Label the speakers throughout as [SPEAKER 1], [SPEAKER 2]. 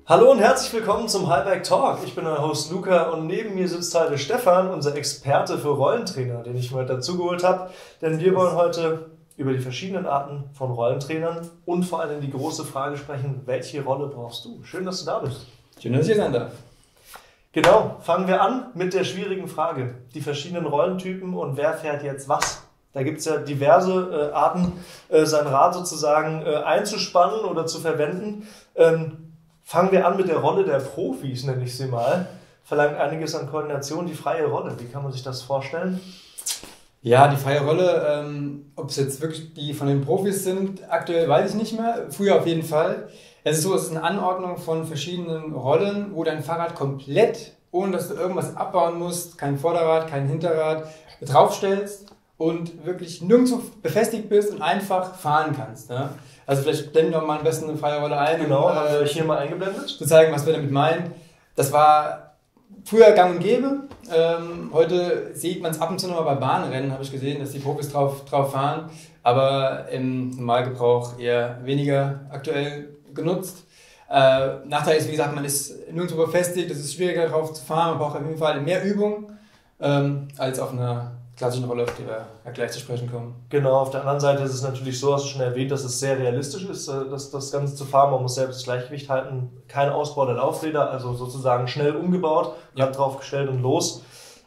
[SPEAKER 1] Hallo und herzlich willkommen zum Highbike Talk. Ich bin euer Host Luca und neben mir sitzt heute Stefan, unser Experte für Rollentrainer, den ich mir heute dazugeholt habe. Denn wir wollen heute über die verschiedenen Arten von Rollentrainern und vor allem die große Frage sprechen, welche Rolle brauchst du? Schön, dass du da bist.
[SPEAKER 2] Schön, dass ich hier sein darf.
[SPEAKER 1] Genau, fangen wir an mit der schwierigen Frage. Die verschiedenen Rollentypen und wer fährt jetzt was? Da gibt es ja diverse Arten, sein Rad sozusagen einzuspannen oder zu verwenden. Fangen wir an mit der Rolle der Profis, nenne ich sie mal. Verlangt einiges an Koordination, die freie Rolle. Wie kann man sich das vorstellen?
[SPEAKER 2] Ja, die freie Rolle, ob es jetzt wirklich die von den Profis sind, aktuell weiß ich nicht mehr. Früher auf jeden Fall. Es ist so, es ist eine Anordnung von verschiedenen Rollen, wo dein Fahrrad komplett, ohne dass du irgendwas abbauen musst, kein Vorderrad, kein Hinterrad, draufstellst und wirklich nirgendwo befestigt bist und einfach fahren kannst. Ne? Also vielleicht blenden wir mal am besten eine freie Rolle ein.
[SPEAKER 1] Genau, haben wir euch hier mal eingeblendet.
[SPEAKER 2] Zu zeigen, was wir damit meinen. Das war früher gang und gäbe. Heute sieht man es ab und zu noch mal bei Bahnrennen, habe ich gesehen, dass die Profis drauf fahren. Aber im Normalgebrauch eher weniger aktuell genutzt. Nachteil ist, wie gesagt, man ist nirgendwo befestigt, es ist schwieriger drauf zu fahren, man braucht auf jeden Fall mehr Übung als auf einer klassischen Rolle, auf die wir ja gleich zu sprechen kommen.
[SPEAKER 1] Genau, auf der anderen Seite ist es natürlich so, hast du schon erwähnt, dass es sehr realistisch ist, das Ganze zu fahren. Man muss selbst das Gleichgewicht halten, kein Ausbau der Laufräder, also sozusagen schnell umgebaut, Rad draufgestellt und los.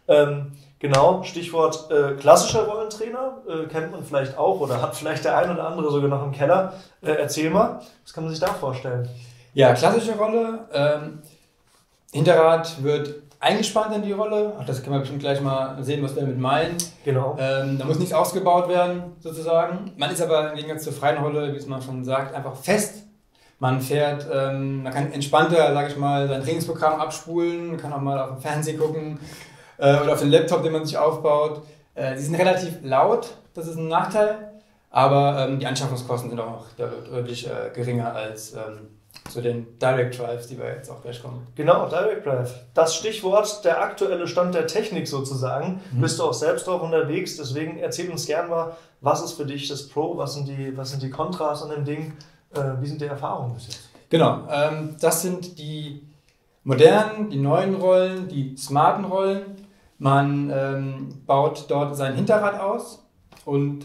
[SPEAKER 1] Genau, Stichwort klassischer Rollentrainer, kennt man vielleicht auch oder hat vielleicht der ein oder andere sogar noch im Keller. Erzähl mal, was kann man sich da vorstellen?
[SPEAKER 2] Ja, klassische Rolle. Hinterrad wird eingespannt in die Rolle. Ach, das können wir bestimmt gleich mal sehen, was wir damit meinen.
[SPEAKER 1] Genau.
[SPEAKER 2] Da muss nichts ausgebaut werden, sozusagen. Man ist aber im Gegensatz zur freien Rolle, wie es man schon sagt, einfach fest. Man fährt, man kann entspannter, sage ich mal, sein Trainingsprogramm abspulen, kann auch mal auf den Fernseher gucken oder auf den Laptop, den man sich aufbaut. Die sind relativ laut, das ist ein Nachteil, aber die Anschaffungskosten sind auch noch deutlich geringer als zu den Direct Drives, die wir jetzt auch gleich kommen.
[SPEAKER 1] Genau, Direct Drive. Das Stichwort, der aktuelle Stand der Technik sozusagen. Bist du auch selbst drauf unterwegs, deswegen erzähl uns gern mal, was ist für dich das Pro, was sind die Kontras an dem Ding, wie sind die Erfahrungen bis jetzt?
[SPEAKER 2] Genau, das sind die modernen, die neuen Rollen, die smarten Rollen. Man baut dort sein Hinterrad aus und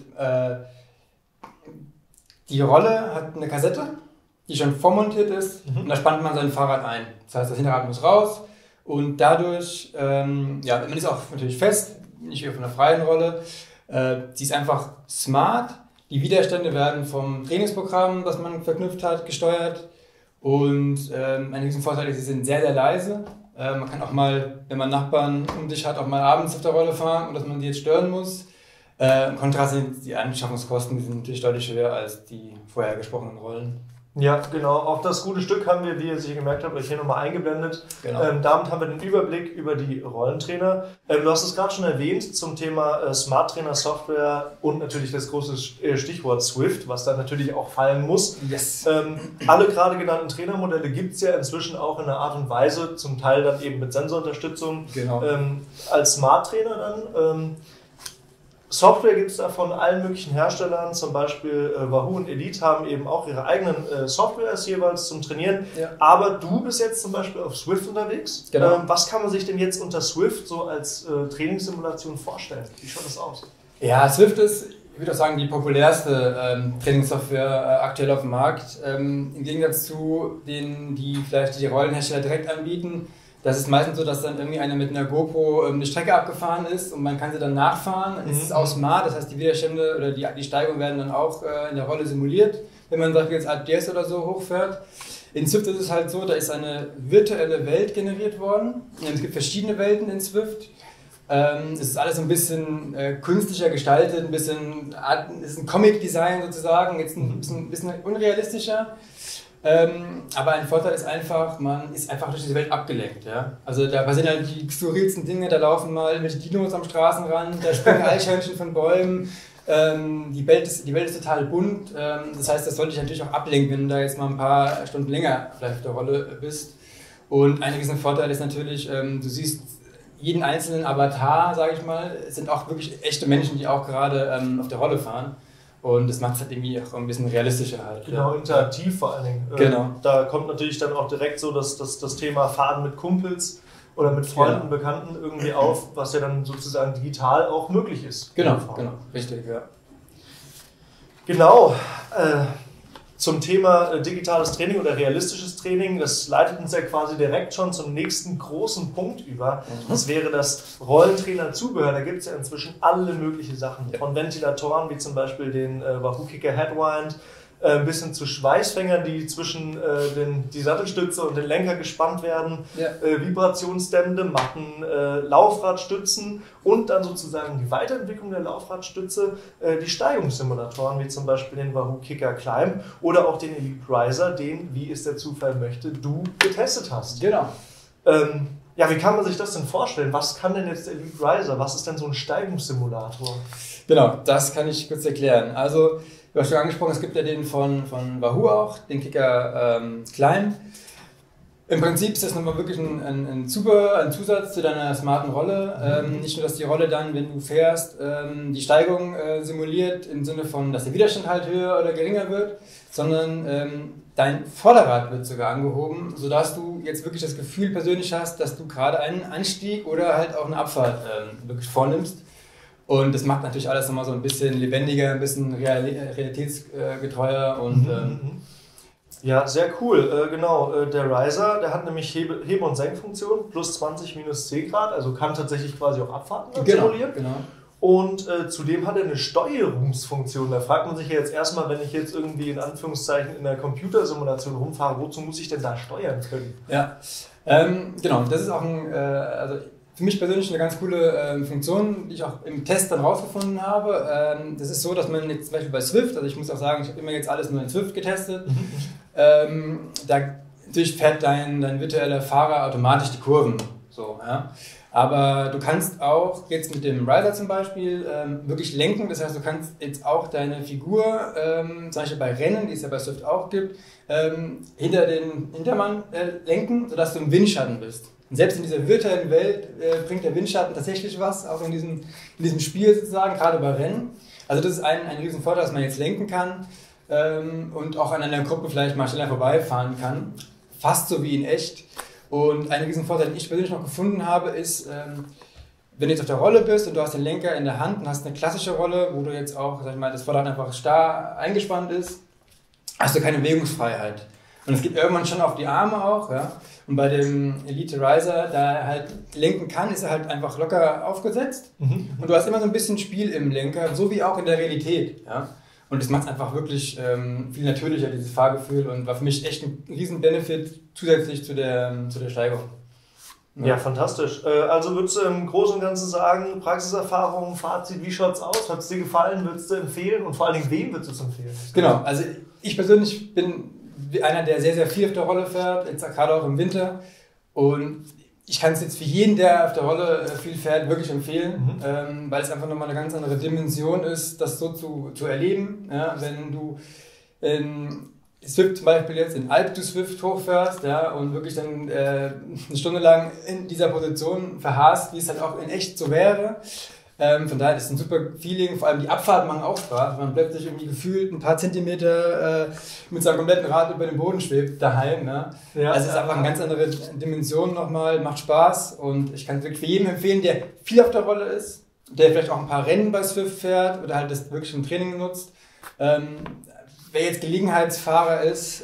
[SPEAKER 2] die Rolle hat eine Kassette, die schon vormontiert ist, und da spannt man sein Fahrrad ein. Das heißt, das Hinterrad muss raus und dadurch, man ist auch natürlich fest, nicht wie auf einer freien Rolle. Sie ist einfach smart. Die Widerstände werden vom Trainingsprogramm, das man verknüpft hat, gesteuert. Und ein riesen Vorteil ist, sie sind sehr, sehr leise. Man kann auch mal, wenn man Nachbarn um sich hat, auch mal abends auf der Rolle fahren und dass man die jetzt stören muss. Im Kontrast sind die Anschaffungskosten, die sind natürlich deutlich höher als die vorher gesprochenen Rollen.
[SPEAKER 1] Ja, genau. Auch das gute Stück haben wir, wie ihr sicher gemerkt habt, euch hier nochmal eingeblendet.
[SPEAKER 2] Genau.
[SPEAKER 1] Damit haben wir den Überblick über die Rollentrainer. Du hast es gerade schon erwähnt zum Thema Smart Trainer Software und natürlich das große Stichwort Swift, was da natürlich auch fallen muss.
[SPEAKER 2] Yes.
[SPEAKER 1] Alle gerade genannten Trainermodelle gibt es ja inzwischen auch in einer Art und Weise, zum Teil dann eben mit Sensorunterstützung,
[SPEAKER 2] Genau.
[SPEAKER 1] als Smart Trainer dann. Software gibt es da von allen möglichen Herstellern, zum Beispiel Wahoo und Elite haben eben auch ihre eigenen Softwares jeweils zum Trainieren. Ja. Aber du bist jetzt zum Beispiel auf Swift unterwegs.
[SPEAKER 2] Genau.
[SPEAKER 1] Was kann man sich denn jetzt unter Swift so als Trainingssimulation vorstellen? Wie schaut das aus?
[SPEAKER 2] Ja, Swift ist, ich würde auch sagen, die populärste Trainingssoftware aktuell auf dem Markt. Im Gegensatz zu denen, die vielleicht die Rollenhersteller direkt anbieten. Das ist meistens so, dass dann irgendwie einer mit einer GoPro eine Strecke abgefahren ist und man kann sie dann nachfahren. Es ist auch smart, das heißt die Widerstände oder die Steigungen werden dann auch in der Rolle simuliert, wenn man sagt, jetzt ADS oder so hochfährt. In Swift ist es halt so, da ist eine virtuelle Welt generiert worden. Es gibt verschiedene Welten in Swift. Es ist alles ein bisschen künstlicher gestaltet, es ist ein Comic-Design sozusagen, jetzt ein bisschen unrealistischer. Aber ein Vorteil ist einfach, man ist einfach durch diese Welt abgelenkt. Ja? Also da passieren halt die skurrilsten Dinge, da laufen mal irgendwelche Dinos am Straßenrand, da springen Eichhörnchen von Bäumen. Die Welt ist total bunt. Das heißt, das sollte dich natürlich auch ablenken, wenn du da jetzt mal ein paar Stunden länger vielleicht auf der Rolle bist. Und ein riesen Vorteil ist natürlich, du siehst jeden einzelnen Avatar, sage ich mal, es sind auch wirklich echte Menschen, die auch gerade auf der Rolle fahren. Und das macht es halt irgendwie auch ein bisschen realistischer halt.
[SPEAKER 1] Genau, interaktiv vor allen Dingen.
[SPEAKER 2] Genau.
[SPEAKER 1] Da kommt natürlich dann auch direkt so das Thema Fahren mit Kumpels oder mit Freunden, Bekannten irgendwie auf, was ja dann sozusagen digital auch möglich ist.
[SPEAKER 2] Genau, richtig, ja.
[SPEAKER 1] Genau. Zum Thema digitales Training oder realistisches Training, das leitet uns ja quasi direkt schon zum nächsten großen Punkt über. Das wäre das Rollentrainer-Zubehör. Da gibt es ja inzwischen alle möglichen Sachen. Von Ventilatoren wie zum Beispiel den Wahoo Kickr Headwind, bis hin zu Schweißfängern, die zwischen die Sattelstütze und den Lenker gespannt werden, Vibrationsdämmende, Matten, Laufradstützen und dann sozusagen die Weiterentwicklung der Laufradstütze, die Steigungssimulatoren, wie zum Beispiel den Wahoo Kickr Climb oder auch den Elite Riser, den, wie es der Zufall möchte, du getestet hast.
[SPEAKER 2] Genau.
[SPEAKER 1] Ja, wie kann man sich das denn vorstellen? Was kann denn jetzt der Elite Riser? Was ist denn so ein Steigungssimulator?
[SPEAKER 2] Genau, das kann ich kurz erklären. Also, du hast schon angesprochen, es gibt ja den von Wahoo auch, den Kickr Climb. Im Prinzip ist das nochmal wirklich ein Zusatz zu deiner smarten Rolle. Nicht nur, dass die Rolle dann, wenn du fährst, die Steigung simuliert, im Sinne von, dass der Widerstand halt höher oder geringer wird, sondern dein Vorderrad wird sogar angehoben, sodass du jetzt wirklich das Gefühl persönlich hast, dass du gerade einen Anstieg oder halt auch eine Abfahrt wirklich vornimmst. Und das macht natürlich alles nochmal so ein bisschen lebendiger, ein bisschen realitätsgetreuer und
[SPEAKER 1] ja, sehr cool. Genau, der Riser, der hat nämlich Hebe- und Senkfunktion, plus 20 minus C Grad, also kann tatsächlich quasi auch Abfahrten simulieren.
[SPEAKER 2] Genau.
[SPEAKER 1] Und zudem hat er eine Steuerungsfunktion. Da fragt man sich ja jetzt erstmal, wenn ich jetzt irgendwie in Anführungszeichen in der Computersimulation rumfahre, wozu muss ich denn da steuern können?
[SPEAKER 2] Ja, genau, das ist auch also für mich persönlich eine ganz coole Funktion, die ich auch im Test dann rausgefunden habe. Das ist so, dass man jetzt zum Beispiel bei Swift, also ich muss auch sagen, ich habe immer jetzt alles nur in Swift getestet, da natürlich fährt dein virtueller Fahrer automatisch die Kurven. So, ja. Aber du kannst auch jetzt mit dem Riser zum Beispiel wirklich lenken, das heißt, du kannst jetzt auch deine Figur, zum Beispiel bei Rennen, die es ja bei Swift auch gibt, hinter den Hintermann lenken, sodass du im Windschatten bist. Und selbst in dieser virtuellen Welt bringt der Windschatten tatsächlich was, auch in diesem Spiel sozusagen, gerade bei Rennen. Also das ist ein riesen Vorteil, dass man jetzt lenken kann und auch an einer Gruppe vielleicht mal schneller vorbeifahren kann. Fast so wie in echt. Und ein riesen Vorteil, den ich persönlich noch gefunden habe, ist, wenn du jetzt auf der Rolle bist und du hast den Lenker in der Hand und hast eine klassische Rolle, wo du jetzt auch, sag ich mal, das Vorderrad einfach starr eingespannt ist, hast du keine Bewegungsfreiheit. Und es geht irgendwann schon auf die Arme auch, ja. Und bei dem Elite Riser, da er halt lenken kann, ist er halt einfach locker aufgesetzt. Und du hast immer so ein bisschen Spiel im Lenker, so wie auch in der Realität, ja. Und das macht es einfach wirklich viel natürlicher, dieses Fahrgefühl, und war für mich echt ein riesen Benefit zusätzlich zu der Steigung.
[SPEAKER 1] Ja, fantastisch. Also würdest du im Großen und Ganzen sagen, Praxiserfahrung, Fazit, wie schaut's aus? Hat es dir gefallen? Würdest du empfehlen? Und vor allen Dingen, wem würdest du es empfehlen?
[SPEAKER 2] Genau, also ich persönlich bin einer, der sehr, sehr viel auf der Rolle fährt, jetzt gerade auch im Winter. Und ich kann es jetzt für jeden, der auf der Rolle viel fährt, wirklich empfehlen, weil es einfach nochmal eine ganz andere Dimension ist, das so zu erleben. Ja, wenn du in Swift zum Beispiel jetzt in Alpe du Swift hochfährst, ja, und wirklich dann eine Stunde lang in dieser Position verharrst, wie es halt auch in echt so wäre. Von daher ist es ein super Feeling, vor allem die Abfahrten machen auch Spaß, man plötzlich irgendwie gefühlt ein paar Zentimeter mit seinem kompletten Rad über dem Boden schwebt daheim. Ja. Also es ist einfach eine ganz andere Dimension nochmal, macht Spaß, und ich kann es wirklich für jeden empfehlen, der viel auf der Rolle ist, der vielleicht auch ein paar Rennen bei Swift fährt oder halt das wirklich im Training nutzt. Wer jetzt Gelegenheitsfahrer ist,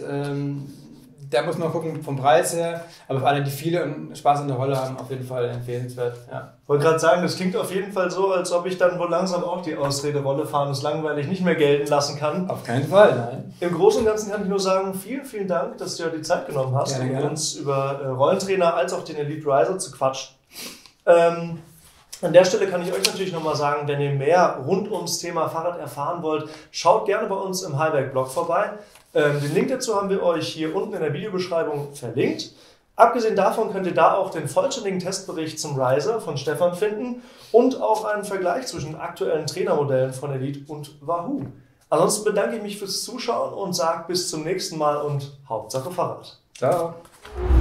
[SPEAKER 2] da muss man gucken vom Preis her, aber für alle, die viele und Spaß an der Rolle haben, auf jeden Fall empfehlenswert. Ja.
[SPEAKER 1] Ich wollte gerade sagen, das klingt auf jeden Fall so, als ob ich dann wohl langsam auch die Ausrede Rolle fahren ist langweilig nicht mehr gelten lassen kann.
[SPEAKER 2] Auf keinen Fall, nein.
[SPEAKER 1] Im Großen und Ganzen kann ich nur sagen, vielen, vielen Dank, dass du dir die Zeit genommen hast, um mit uns über Rollentrainer als auch den Elite Riser zu quatschen. An der Stelle kann ich euch natürlich nochmal sagen, wenn ihr mehr rund ums Thema Fahrrad erfahren wollt, schaut gerne bei uns im Highbike-Blog vorbei. Den Link dazu haben wir euch hier unten in der Videobeschreibung verlinkt. Abgesehen davon könnt ihr da auch den vollständigen Testbericht zum Riser von Stefan finden und auch einen Vergleich zwischen aktuellen Trainermodellen von Elite und Wahoo. Ansonsten bedanke ich mich fürs Zuschauen und sage bis zum nächsten Mal und Hauptsache Fahrrad.
[SPEAKER 2] Ciao.